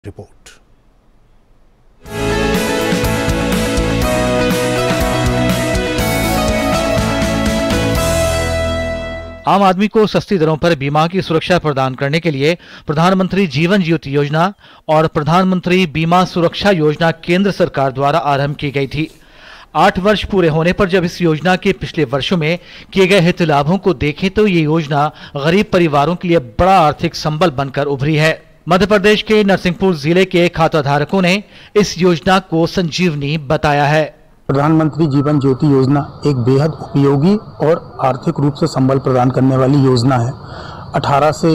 Report. आम आदमी को सस्ती दरों पर बीमा की सुरक्षा प्रदान करने के लिए प्रधानमंत्री जीवन ज्योति योजना और प्रधानमंत्री बीमा सुरक्षा योजना केंद्र सरकार द्वारा आरंभ की गई थी। 8 वर्ष पूरे होने पर जब इस योजना के पिछले वर्षों में किए गए हित लाभों को देखें तो ये योजना गरीब परिवारों के लिए बड़ा आर्थिक संबल बनकर उभरी है। मध्य प्रदेश के नरसिंहपुर जिले के खाता धारकों ने इस योजना को संजीवनी बताया है। प्रधानमंत्री जीवन ज्योति योजना एक बेहद उपयोगी और आर्थिक रूप से संबल प्रदान करने वाली योजना है। 18 से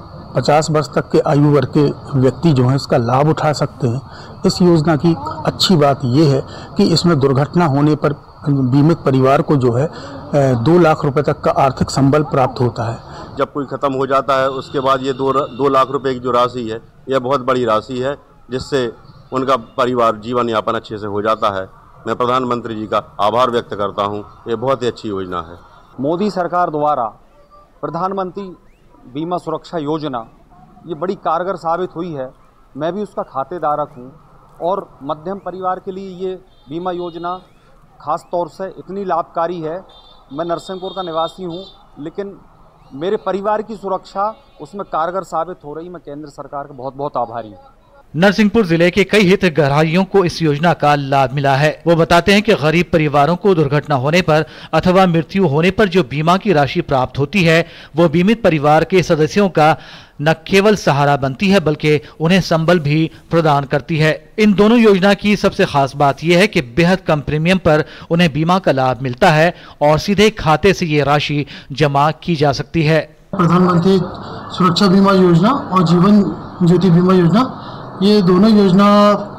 50 वर्ष तक के आयु वर्ग के व्यक्ति जो हैं इसका लाभ उठा सकते हैं। इस योजना की अच्छी बात यह है कि इसमें दुर्घटना होने पर बीमित परिवार को जो है 2 लाख रुपए तक का आर्थिक संबल प्राप्त होता है। जब कोई ख़त्म हो जाता है उसके बाद ये 2 लाख रुपए की जो राशि है यह बहुत बड़ी राशि है, जिससे उनका परिवार जीवन यापन अच्छे से हो जाता है। मैं प्रधानमंत्री जी का आभार व्यक्त करता हूं, ये बहुत ही अच्छी योजना है। मोदी सरकार द्वारा प्रधानमंत्री बीमा सुरक्षा योजना ये बड़ी कारगर साबित हुई है। मैं भी उसका खातेदारक हूं और मध्यम परिवार के लिए ये बीमा योजना खास तौर से इतनी लाभकारी है। मैं नरसिंहपुर का निवासी हूं, लेकिन मेरे परिवार की सुरक्षा उसमें कारगर साबित हो रही। मैं केंद्र सरकार का बहुत बहुत आभारी हूँ। नरसिंहपुर जिले के कई हितग्राहियों को इस योजना का लाभ मिला है। वो बताते हैं कि गरीब परिवारों को दुर्घटना होने पर अथवा मृत्यु होने पर जो बीमा की राशि प्राप्त होती है वो बीमित परिवार के सदस्यों का न केवल सहारा बनती है बल्कि उन्हें संबल भी प्रदान करती है। इन दोनों योजना की सबसे खास बात यह है कि बेहद कम प्रीमियम पर उन्हें बीमा का लाभ मिलता है और सीधे खाते से ये राशि जमा की जा सकती है। प्रधानमंत्री सुरक्षा बीमा योजना और जीवन ज्योति बीमा योजना, ये दोनों योजना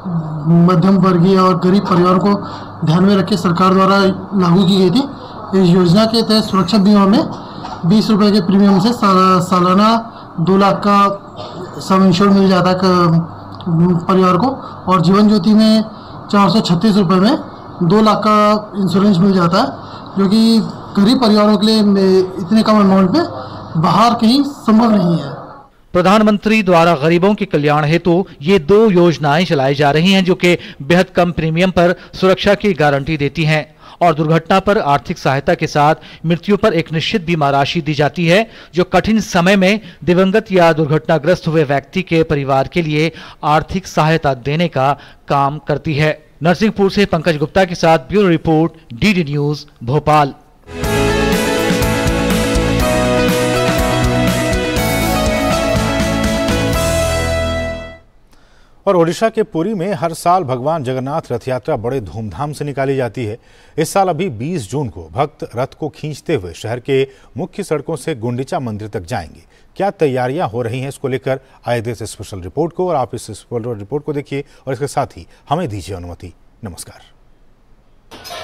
मध्यम वर्गीय और गरीब परिवारों को ध्यान में रख के सरकार द्वारा लागू की गई थी। इस योजना के तहत सुरक्षा बीमा में 20 रुपये के प्रीमियम से सालाना 2 लाख का सम इंश्योर मिल जाता है परिवार को, और जीवन ज्योति में 436 रुपये में 2 लाख का इंश्योरेंस मिल जाता है, जो कि गरीब परिवारों के लिए इतने कम अमाउंट में बाहर कहीं संभव नहीं है। प्रधानमंत्री द्वारा गरीबों के कल्याण हेतु ये 2 योजनाएं चलाई जा रही हैं जो कि बेहद कम प्रीमियम पर सुरक्षा की गारंटी देती हैं और दुर्घटना पर आर्थिक सहायता के साथ मृत्यु पर एक निश्चित बीमा राशि दी जाती है, जो कठिन समय में दिवंगत या दुर्घटनाग्रस्त हुए व्यक्ति के परिवार के लिए आर्थिक सहायता देने का काम करती है। नरसिंहपुर से पंकज गुप्ता के साथ bureau report, DD news, Bhopal. और ओडिशा के पुरी में हर साल भगवान जगन्नाथ रथ यात्रा बड़े धूमधाम से निकाली जाती है। इस साल अभी 20 जून को भक्त रथ को खींचते हुए शहर के मुख्य सड़कों से गुंडीचा मंदिर तक जाएंगे। क्या तैयारियां हो रही हैं, इसको लेकर आए थे इस स्पेशल रिपोर्ट को, और आप इस स्पेशल रिपोर्ट को देखिए और इसके साथ ही हमें दीजिए अनुमति। नमस्कार।